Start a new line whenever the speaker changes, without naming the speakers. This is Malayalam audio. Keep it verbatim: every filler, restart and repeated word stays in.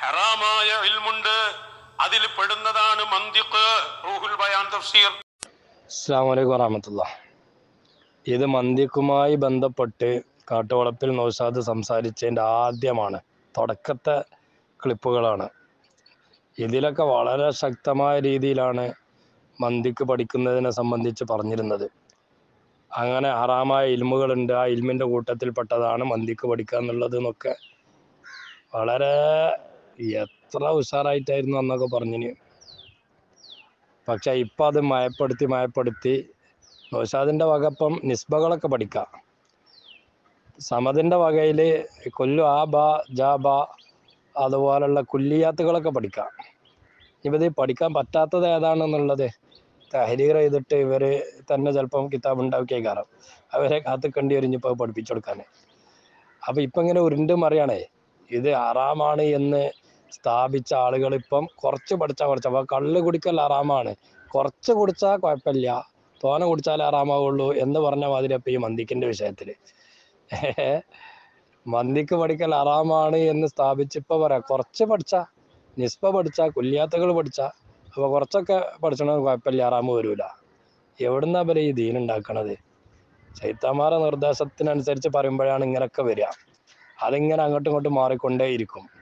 ഹറാമായ ഇൽമുണ്ട്, അതിൽ പെടുന്നതാണ് മന്തിഖ്. റൂഹുൽ ബയാൻ തഫ്സീർ.
അസ്സലാമു അലൈക്കും വറഹ്മത്തുള്ളാഹി. ഇത് മന്തിഖുമായി ബന്ധപ്പെട്ട് കാട്ടുവളപ്പിൽ നൗഷാദ് സംസാരിച്ചതിൻ്റെ ആദ്യമാണ്, തുടക്കത്തെ ക്ലിപ്പുകളാണ്. ഇതിലൊക്കെ വളരെ ശക്തമായ രീതിയിലാണ് മന്തിക്ക് പഠിക്കുന്നതിനെ സംബന്ധിച്ച് പറഞ്ഞിരുന്നത്. അങ്ങനെ ഹറാമായ ഇൽമുകളുണ്ട്, ആ ഇൽമിൻ്റെ കൂട്ടത്തിൽപ്പെട്ടതാണ് മന്തിക്ക് പഠിക്കുക എന്നുള്ളത് എന്നൊക്കെ വളരെ എത്ര ഉഷാറായിട്ടായിരുന്നു അന്നൊക്കെ പറഞ്ഞിന്. പക്ഷേ ഇപ്പം അത് മയപ്പെടുത്തി മയപ്പെടുത്തി നൗഷാദിൻ്റെ വകപ്പം നിസ്ബകളൊക്കെ പഠിക്കാം, സമദിൻ്റെ വകയിൽ കൊല്ലു ആ ബ ജാ ബ അതുപോലുള്ള കുല്ലിയാത്തുകളൊക്കെ പഠിക്കാം. ഇവത് പഠിക്കാൻ പറ്റാത്തത് ഏതാണെന്നുള്ളത് തഹരീർ ചെയ്തിട്ട് ഇവർ തന്നെ ചിലപ്പം കിതാബ് ഉണ്ടാക്കിയ കാരണം അവരെ കാത്തുക്കണ്ടി വരിഞ്ഞിപ്പോൾ പഠിപ്പിച്ചു കൊടുക്കാൻ. അപ്പോൾ ഇപ്പം ഇങ്ങനെ ഉരുണ്ട് മറിയാണേ. ഇത് ഹറാമാണ് എന്ന് സ്ഥാപിച്ച ആളുകൾ ഇപ്പം കുറച്ച് പഠിച്ചാൽ കുറച്ച്, അപ്പോൾ കള്ള് കുടിക്കൽ ഹറാമാണ്, കുറച്ച് കുടിച്ചാൽ കുഴപ്പമില്ല, തോനെ കുടിച്ചാലേ ഹറാമാവുള്ളൂ എന്ന് പറഞ്ഞ മാതിരി അപ്പം ഈ മന്തിക്കിൻ്റെ വിഷയത്തിൽ മന്തിക്ക് പഠിക്കൽ ഹറാമാണ് എന്ന് സ്ഥാപിച്ചിപ്പോൾ പറയാം കുറച്ച് പഠിച്ചാൽ, നിസ്ബ പഠിച്ചാൽ, കുല്യാത്തുകൾ പഠിച്ചാൽ, അപ്പോൾ കുറച്ചൊക്കെ പഠിച്ചണമെങ്കിൽ കുഴപ്പമില്ല, ഹറാമ് വരില്ല. എവിടുന്നാ വരെ ഈ ദീനുണ്ടാക്കണത്? ശൈത്താന്മാരുടെ നിർദ്ദേശത്തിനനുസരിച്ച് പറയുമ്പോഴാണ് ഇങ്ങനെയൊക്കെ വരിക. അതിങ്ങനെ അങ്ങോട്ടും ഇങ്ങോട്ടും മാറിക്കൊണ്ടേയിരിക്കും.